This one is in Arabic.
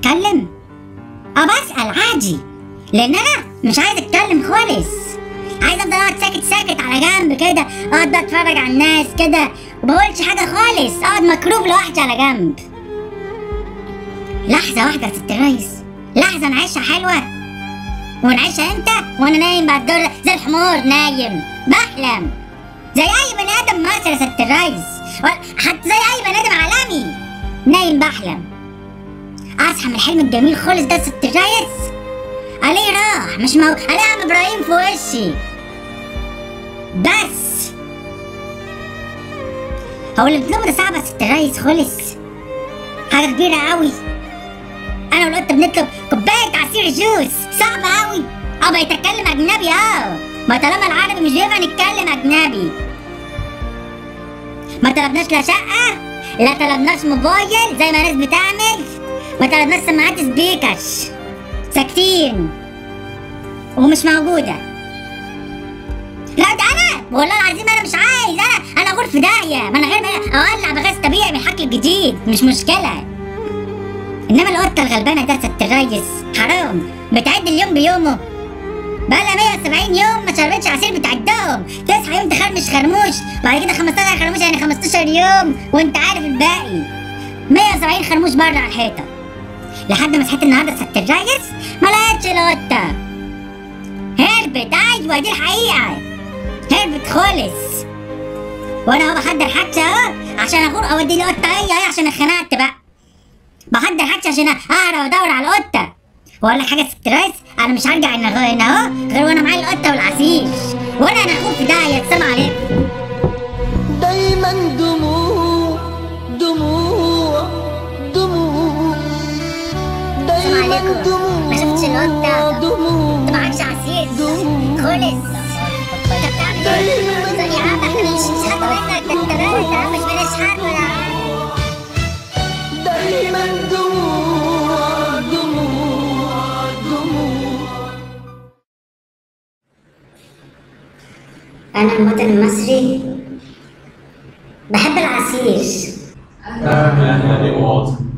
اتكلم؟ بسأل عادي، لان انا مش عايز اتكلم خالص. عايز افضل اقعد ساكت ساكت على جنب كده، اقعد اتفرج على الناس كده ومبقولش حاجه خالص، اقعد مكروب لوحدي على جنب. لحظه واحده يا ست الريس، لحظه نعيشها حلوه. ونعيشها امتى؟ وانا نايم بعد الدور زي الحمار، نايم بحلم زي اي بني ادم مصري يا ست الريس، حتى زي اي بني ادم عالمي نايم بحلم. اصحى من الحلم الجميل خالص ده يا ست الريس، عليه راح مش عليه عم ابراهيم في وشي. بس هو اللي بتطلبه ده صعب يا ست الريس خالص، حاجه كبيره قوي. انا والقطه بنطلب كوبايه عصير جوز، صعب قوي. بقيت اتكلم اجنبي. ما طالما العربي مش بينفع نتكلم اجنبي. ما طلبناش لا شقه، لا طلبناش موبايل زي ما الناس بتعمل، ما طلبناش سماعات سبيكرز، ساكتين ومش موجوده. لا ده انا والله العظيم انا مش عايز، انا غور في داهيه، ما انا غير ما اولع بغاز طبيعي من الحقل الجديد مش مشكله. انما القطه الغلبانه ده ست الريس حرام، بتعد اليوم بيومه، بقالها 170 يوم ما شربتش عصير بتعدهم. تصحى يوم تخرمش خرموش، بعد كده 15 خرموش يعني 15 يوم، وانت عارف الباقي 170 خرموش بره على الحيطه. لحد ما صحيت النهارده ست الريس ما لقيتش القطه، هربت. ايوه دي الحقيقه، هربت خالص. وانا اهو بحضر حاجتي اهو عشان اغور اودي القطه هي عشان اتخنقت بقى. بحضر حاجتي عشان اهرب وادور على القطه. واقول لك حاجه يا ست الريس، انا مش هرجع هنا اهو غير وانا معايا القطه والعصير، وانا هنخوف في داهيه. السلام عليكم. دايما دموع دموع دموع، دايما دموع. ما شفتش القطه، انت معكش عصير خالص. انت بتعمل ايه؟ يا عم احنا مش بنشحت منك، ده انت مش بنشحت ولا دايما دموع دموع دموع. أنا المواطن المصري بحب العصير. أهلا يا مواطن.